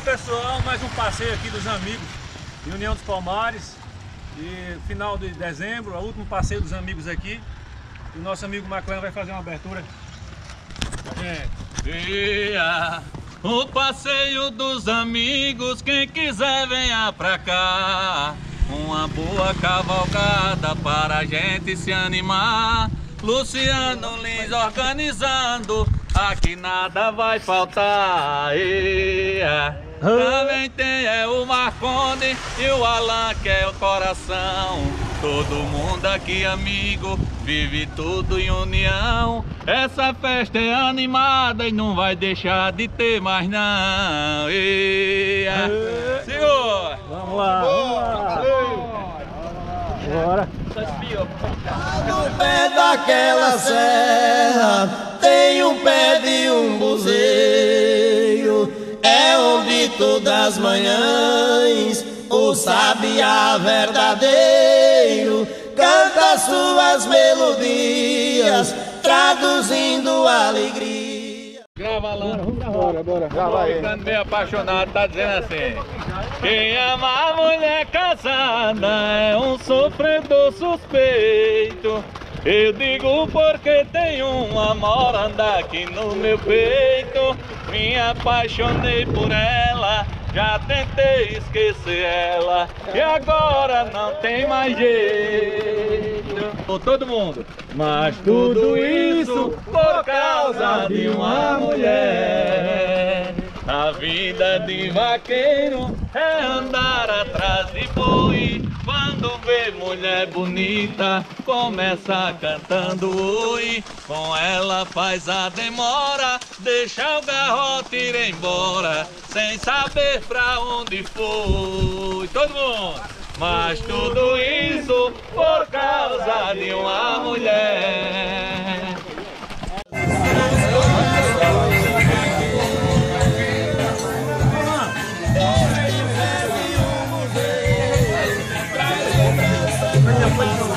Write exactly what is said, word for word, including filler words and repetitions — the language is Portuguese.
pessoal, mais um passeio aqui dos amigos de União dos Palmares. E final de dezembro, o último passeio dos amigos aqui. E o nosso amigo Maclã vai fazer uma abertura pra gente. Dia, o passeio dos amigos, quem quiser venha pra cá. Uma boa cavalgada para a gente se animar. Luciano Lins organizando, aqui nada vai faltar. Ia. Também tem é o Marconi e o Alan, que é o coração. Todo mundo aqui amigo, vive tudo em união. Essa festa é animada e não vai deixar de ter mais não. Ia. Senhor! Vamos lá, vamos lá! Bora! No pé daquela serra tem um pé de um buzeiro. É onde todas as manhãs o sabiá verdadeiro canta suas melodias, traduzindo alegria. Grava lá. Bora, bora! Grava aí. Ficando meio apaixonado, tá dizendo assim: quem ama a mulher casada é um sofredor suspeito. Eu digo porque tem um amor anda aqui no meu peito. Me apaixonei por ela, já tentei esquecer ela, e agora não tem mais jeito. Todo mundo. Mas tudo isso por causa de uma mulher. A vida de vaqueiro é andar atrás de boi. Quando vê mulher bonita, começa cantando oi. Com ela faz a demora, deixa o garrote ir embora, sem saber pra onde foi. Todo mundo! Mas tudo isso por causa de uma mulher. Thank you.